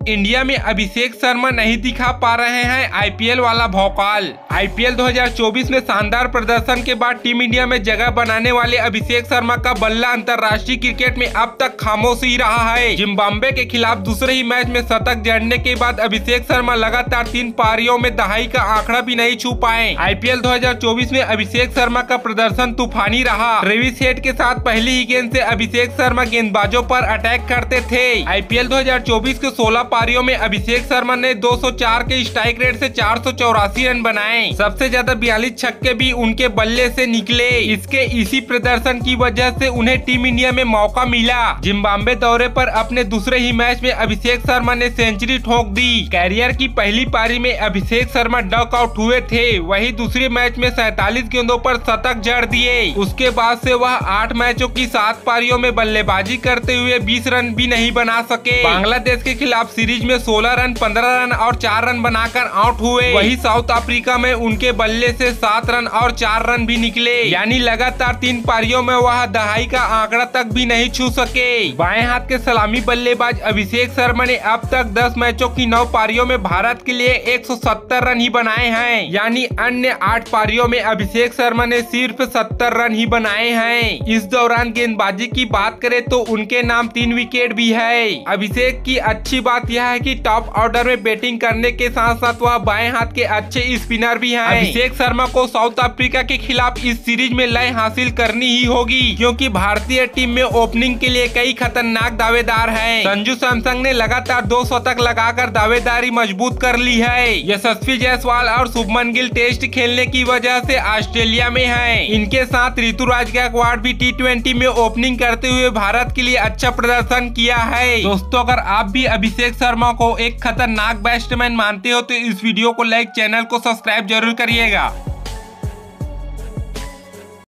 India में अभिषेक शर्मा नहीं दिखा पा रहे हैं आईपीएल वाला भौकाल। आईपीएल 2024 में शानदार प्रदर्शन के बाद टीम इंडिया में जगह बनाने वाले अभिषेक शर्मा का बल्ला अंतर्राष्ट्रीय क्रिकेट में अब तक खामोश ही रहा है। जिम्बाब्वे के खिलाफ दूसरे ही मैच में शतक जड़ने के बाद अभिषेक शर्मा लगातार 3 पारियों में दहाई का आंकड़ा भी नहीं छू पाए। आईपीएल 2024 में अभिषेक शर्मा का प्रदर्शन तूफानी रहा। ट्रेविस हेड के साथ पहली ही गेंद से अभिषेक शर्मा गेंदबाजों पर अटैक करते थे। आईपीएल 2024 के 16 पारियों में अभिषेक शर्मा ने 204 के स्ट्राइक रेट से 484 रन बनाए। सबसे ज्यादा 42 छक्के भी उनके बल्ले से निकले। इसी प्रदर्शन की वजह से उन्हें टीम इंडिया में मौका मिला। जिम्बाब्वे दौरे पर अपने दूसरे ही मैच में अभिषेक शर्मा ने सेंचुरी ठोक दी। कैरियर की पहली पारी में अभिषेक शर्मा डक आउट हुए थे। वही दूसरे मैच में 47 गेंदों पर शतक जड़ दिए। उसके बाद से वह 8 मैचों की 7 पारियों में बल्लेबाजी करते हुए 20 रन भी नहीं बना सके। बांग्लादेश के खिलाफ सीरीज में 16 रन, 15 रन और 4 रन बनाकर आउट हुए। वही साउथ अफ्रीका में उनके बल्ले से 7 रन और 4 रन भी निकले। यानी लगातार 3 पारियों में वह दहाई का आंकड़ा तक भी नहीं छू सके। बाएं हाथ के सलामी बल्लेबाज अभिषेक शर्मा ने अब तक 10 मैचों की 9 पारियों में भारत के लिए 170 रन ही बनाए हैं। यानी अन्य 8 पारियों में अभिषेक शर्मा ने सिर्फ 70 रन ही बनाए हैं। इस दौरान गेंदबाजी की बात करें तो उनके नाम 3 विकेट भी है। अभिषेक की अच्छी बात यह है कि टॉप ऑर्डर में बैटिंग करने के साथ साथ वह बाएं हाथ के अच्छे स्पिनर भी हैं। अभिषेक शर्मा को साउथ अफ्रीका के खिलाफ इस सीरीज में लय हासिल करनी ही होगी, क्योंकि भारतीय टीम में ओपनिंग के लिए कई खतरनाक दावेदार हैं। संजू सैमसन ने लगातार 2 शतक लगाकर दावेदारी मजबूत कर ली है। यशस्वी जायसवाल और शुभमन गिल टेस्ट खेलने की वजह से ऑस्ट्रेलिया में हैं। इनके साथ ऋतुराज गायकवाड़ भी T20 में ओपनिंग करते हुए भारत के लिए अच्छा प्रदर्शन किया है। दोस्तों, अगर आप भी अभिषेक शर्मा को एक खतरनाक बैट्समैन मानते हो तो इस वीडियो को लाइक, चैनल को सब्सक्राइब जरूर करिएगा।